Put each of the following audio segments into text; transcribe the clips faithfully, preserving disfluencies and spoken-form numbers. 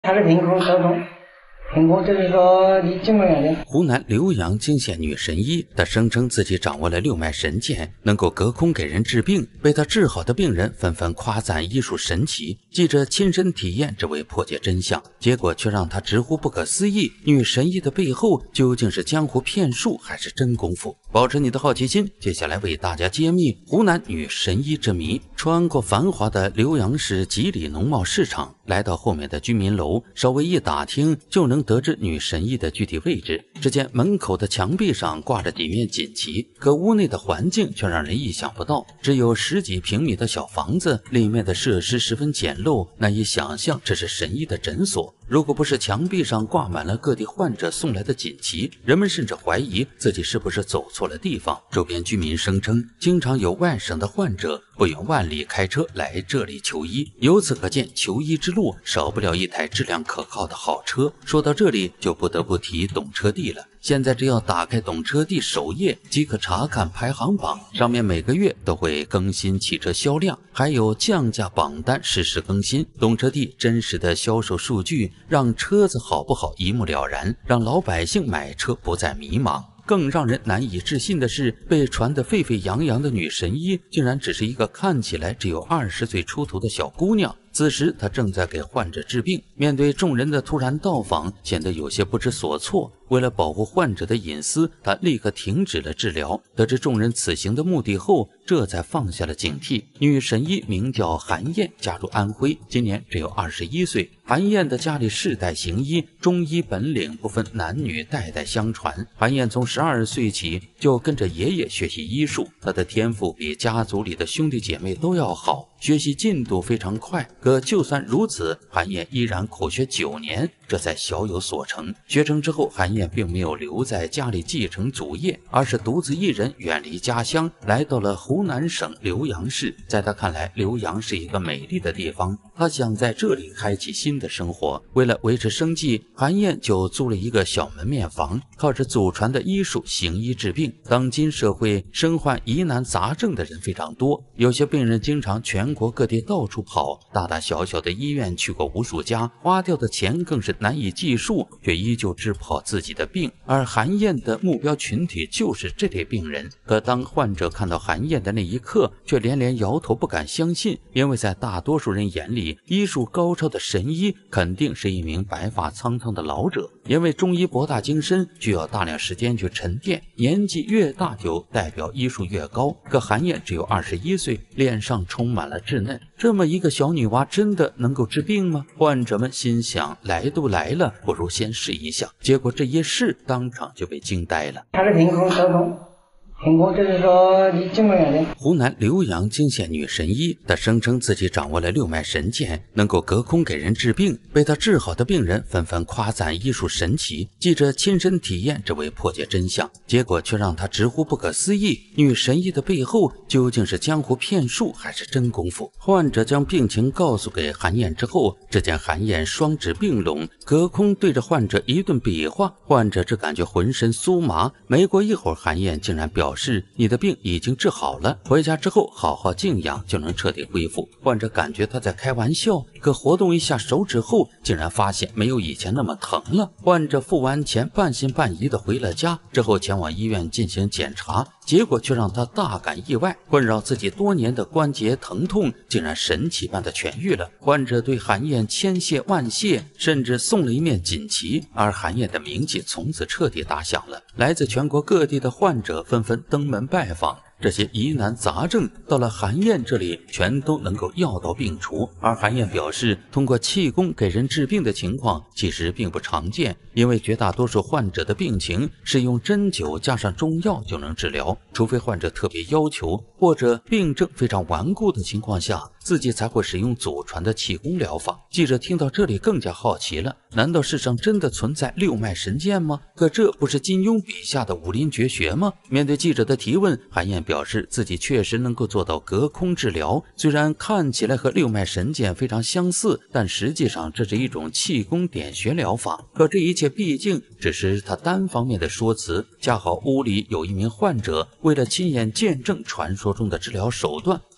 他的凭空说动，凭空就是说你怎么样的。 湖南浏阳泾县女神医，她声称自己掌握了六脉神剑，能够隔空给人治病，被她治好的病人纷纷夸赞医术神奇。记者亲身体验，只为破解真相，结果却让她直呼不可思议。女神医的背后究竟是江湖骗术还是真功夫？保持你的好奇心，接下来为大家揭秘湖南女神医之谜。穿过繁华的浏阳市吉里农贸市场，来到后面的居民楼，稍微一打听就能得知女神医的具体位置。只见门口的墙壁上挂着几面锦旗，可屋内的环境却让人意想不到，只有十几平米的小房子，里面的设施十分简陋，难以想象这是神医的诊所。如果不是墙壁上挂满了各地患者送来的锦旗，人们甚至怀疑自己是不是走错了地方。周边居民声称，经常有外省的患者不远万里开车来这里求医，由此可见，求医之路少不了一台质量可靠的好车。说到这里，就不得不提懂车帝了。现在只要打开懂车帝首页，即可查看排行榜，上面每个月都会更新汽车销量，还有降价榜单实时更新。懂车帝真实的销售数据，让车子好不好一目了然，让老百姓买车不再迷茫。更让人难以置信的是，被传得沸沸扬扬的女神医，竟然只是一个看起来只有二十岁出头的小姑娘。此时她正在给患者治病，面对众人的突然到访，显得有些不知所措。为了保护患者的隐私，她立刻停止了治疗。得知众人此行的目的后，这才放下了警惕。女神医名叫韩燕，家住安徽，今年只有二十一岁。韩燕的家里世代行医，中医本领不分男女，代代相传。韩燕从十二岁起就跟着爷爷学习医术，她的天赋比家族里的兄弟姐妹都要好，学习进度非常快。可就算如此，韩燕依然苦学九年，这才小有所成。学成之后，韩燕并没有留在家里继承祖业，而是独自一人远离家乡，来到了湖南省浏阳市。在他看来，浏阳是一个美丽的地方，他想在这里开启新的生活。为了维持生计，韩燕就租了一个小门面房，靠着祖传的医术行医治病。当今社会身患疑难杂症的人非常多，有些病人经常全国各地到处跑，大大小小的医院去过无数家，花掉的钱更是难以计数，却依旧治不好自己的病。而韩燕的目标群体就是这类病人。可当患者看到韩燕的那一刻，却连连摇头不敢相信，因为在大多数人眼里，医术高超的神医肯定是一名白发苍苍的老者。因为中医博大精深，需要大量时间去沉淀，年纪越大就代表医术越高。可韩燕只有二十一岁，脸上充满了稚嫩，这么一个小女娃真的能够治病吗？患者们心想，来都来了，不如先试一下。结果这一试，当场就被惊呆了。 他的凭空说动，凭空就是说你怎么样的。 湖南浏阳泾县女神医，她声称自己掌握了六脉神剑，能够隔空给人治病，被她治好的病人纷纷夸赞医术神奇。记者亲身体验，只为破解真相，结果却让她直呼不可思议。女神医的背后究竟是江湖骗术还是真功夫？患者将病情告诉给韩燕之后，只见韩燕双指并拢，隔空对着患者一顿比划，患者只感觉浑身酥麻。没过一会儿，韩燕竟然表示你的病已经治好了，回家之后好好静养就能彻底恢复。患者感觉他在开玩笑，可活动一下手指后，竟然发现没有以前那么疼了。患者付完钱，半信半疑的回了家，之后前往医院进行检查，结果却让他大感意外，困扰自己多年的关节疼痛竟然神奇般的痊愈了。患者对韩燕千谢万谢，甚至送了一面锦旗，而韩燕的名气从此彻底打响了。来自全国各地的患者纷纷登门拜访，这些疑难杂症到了韩燕这里全都能够药到病除。而韩燕表示，通过气功给人治病的情况其实并不常见，因为绝大多数患者的病情是用针灸加上中药就能治疗，除非患者特别要求或者病症非常顽固的情况下，自己才会使用祖传的气功疗法。记者听到这里更加好奇了，难道世上真的存在六脉神剑吗？可这不是金庸笔下的武林绝学吗？面对记者的提问，韩燕表示自己确实能够做到隔空治疗，虽然看起来和六脉神剑非常相似，但实际上这是一种气功点穴疗法。可这一切毕竟只是他单方面的说辞，恰好屋里有一名患者为了亲眼见证传说中的治疗手段，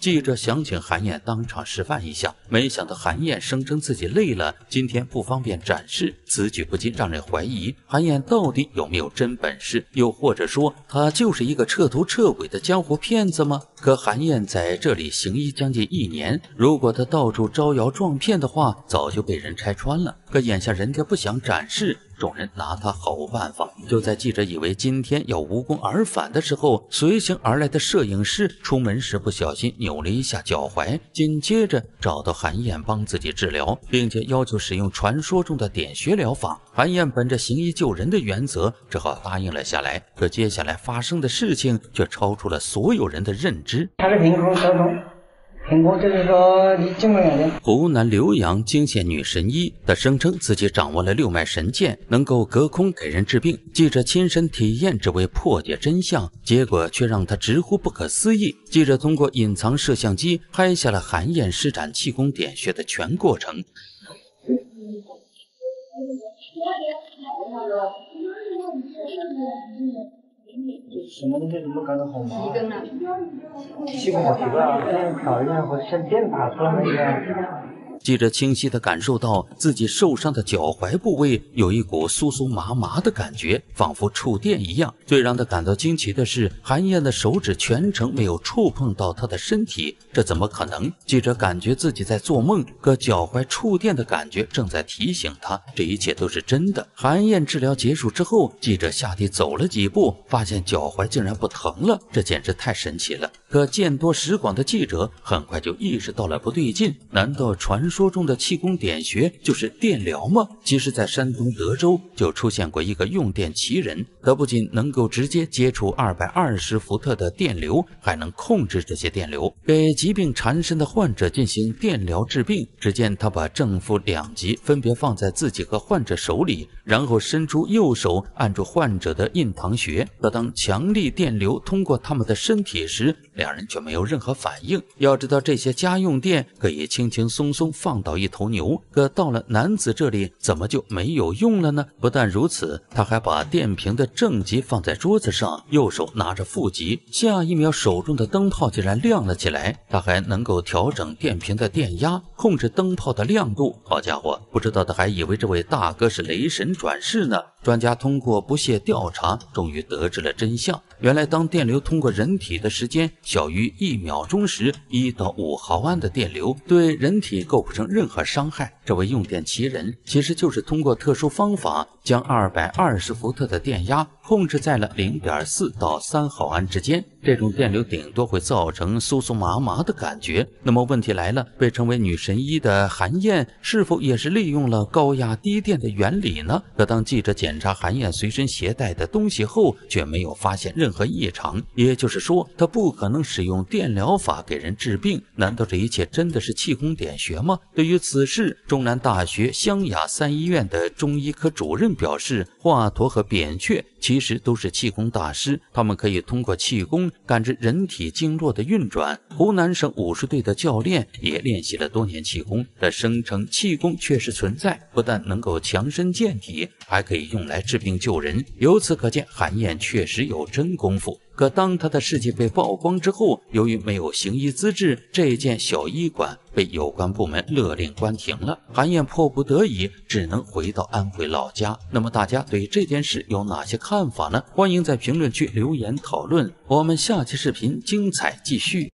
记者想请韩燕当场示范一下，没想到韩燕声称自己累了，今天不方便展示，此举不禁让人怀疑韩燕到底有没有真本事，又或者说她就是一个彻头彻尾的江湖骗子吗？可韩燕在这里行医将近一年，如果她到处招摇撞骗的话，早就被人拆穿了。可眼下人家不想展示，众人拿他毫无办法。就在记者以为今天要无功而返的时候，随行而来的摄影师出门时不小心扭了一下脚踝，紧接着找到韩燕帮自己治疗，并且要求使用传说中的点穴疗法。韩燕本着行医救人的原则，只好答应了下来。可接下来发生的事情却超出了所有人的认知。 他是凭空得中。苹果就是说你这么远的。 湖南浏阳惊现女神医，她声称自己掌握了六脉神剑，能够隔空给人治病。记者亲身体验，只为破解真相，结果却让他直呼不可思议。记者通过隐藏摄像机拍下了韩燕施展气功点穴的全过程。 什么东西怎么搞得好麻？提根了，气功好奇怪啊！这样搞一下，好像电打出来一样。 记者清晰地感受到自己受伤的脚踝部位有一股酥酥麻麻的感觉，仿佛触电一样。最让他感到惊奇的是，韩燕的手指全程没有触碰到他的身体，这怎么可能？记者感觉自己在做梦，可脚踝触电的感觉正在提醒他，这一切都是真的。韩燕治疗结束之后，记者下地走了几步，发现脚踝竟然不疼了，这简直太神奇了。可见多识广的记者很快就意识到了不对劲，难道传说中的气功点穴就是电疗吗？其实在山东德州就出现过一个用电奇人，他不仅能够直接接触二百二十伏特的电流，还能控制这些电流，给疾病缠身的患者进行电疗治病。只见他把正负两极分别放在自己和患者手里，然后伸出右手按住患者的印堂穴，可当强力电流通过他们的身体时，两人却没有任何反应。要知道这些家用电可以轻轻松松放倒一头牛，可到了男子这里怎么就没有用了呢？不但如此，他还把电瓶的正极放在桌子上，右手拿着负极，下一秒手中的灯泡竟然亮了起来。他还能够调整电瓶的电压，控制灯泡的亮度。好家伙，不知道他还以为这位大哥是雷神转世呢。专家通过不懈调查，终于得知了真相。原来当电流通过人体的时间小于一秒钟时，一到五毫安的电流对人体构不成任何伤害。这位用电奇人其实就是通过特殊方法，将二百二十伏特的电压控制在了 零点四到三毫安之间。这种电流顶多会造成酥酥麻麻的感觉。那么问题来了，被称为女神医的韩燕是否也是利用了高压低电的原理呢？可当记者检查韩燕随身携带的东西后，却没有发现任何异常，也就是说她不可能使用电疗法给人治病。难道这一切真的是气功点穴吗？对于此事，中南大学湘雅三医院的中医科主任表示，华佗和扁鹊其实都是气功大师，他们可以通过气功感知人体经络的运转。湖南省武术队的教练也练习了多年气功，他声称气功确实存在，不但能够强身健体，还可以用来治病救人。由此可见，韩燕确实有真功夫。可当他的事迹被曝光之后，由于没有行医资质，这间小医馆被有关部门勒令关停了。韩燕迫不得已只能回到安徽老家。那么大家对这件事有哪些看法呢？欢迎在评论区留言讨论。我们下期视频精彩继续。